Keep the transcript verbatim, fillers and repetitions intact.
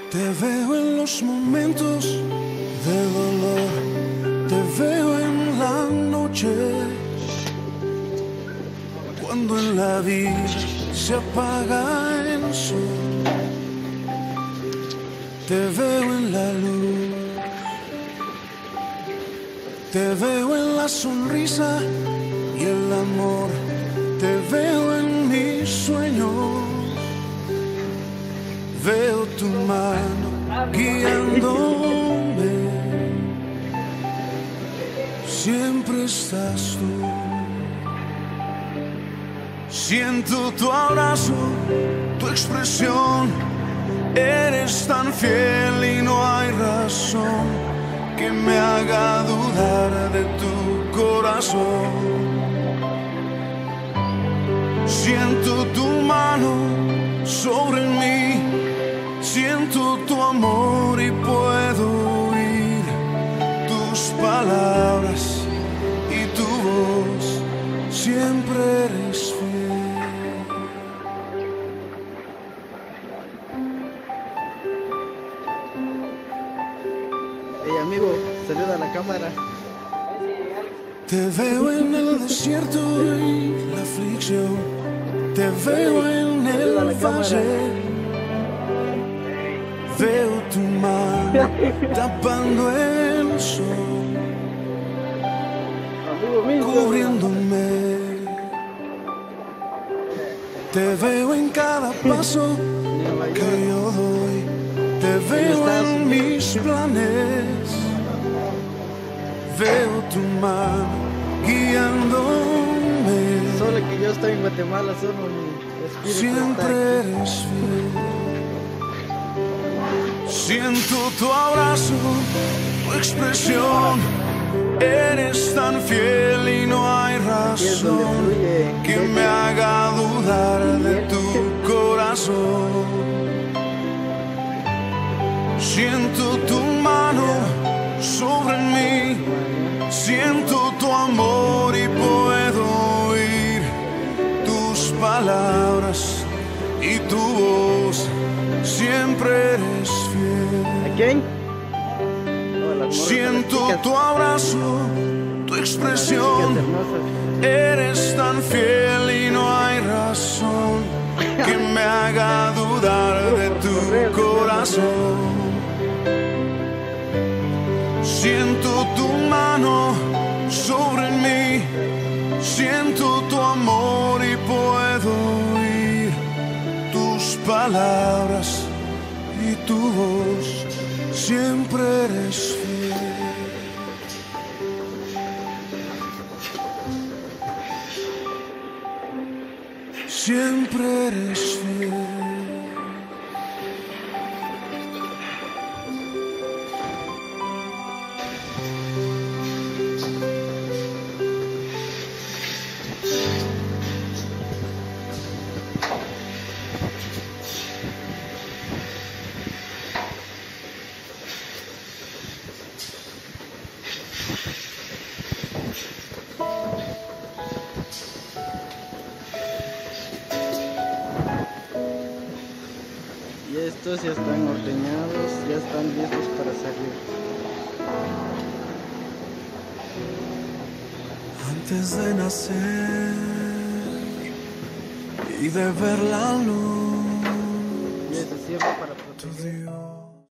Te veo en los momentos de dolor, te veo en la noche, cuando en la vida se apaga el sol. Te veo en la luz, te veo en la sonrisa y el amor, te veo en mis sueños. Veo tu mano guiándome, siempre estás tú. Siento tu abrazo, tu expresión, eres tan fiel y no hay razón que me haga dudar de tu corazón. Siento tu mano sobre mí, siento tu amor y puedo oír tus palabras y tu voz, siempre eres fiel. Hey amigo, saluda a la cámara. Te veo en el desierto y la aflicción, te veo en el valle. Veo tu mano tapando el sol, cubriéndome. Te veo en cada paso que yo doy, te veo en mis planes. Veo tu mano guiándome. Solo que yo estoy en Guatemala, solo mi espíritu siempre eres fiel. Siento tu abrazo, tu expresión, eres tan fiel y no hay razón que me haga dudar de tu corazón. Siento tu mano sobre mí, siento tu amor y puedo oír tus palabras y tu voz, siempre eres fiel. ¿A quién? Siento tu abrazo, tu expresión, eres tan fiel y no hay razón que me haga dudar de tu corazón. Siento tu mano sobre mí, siento tu amor y puedo oír tus palabras y tu voz, siempre eres fiel. Siempre eres fiel. Y estos ya están ordeñados, ya están listos para salir. Antes de nacer y de ver la luz, Y eso sirve para tu proteger. Dios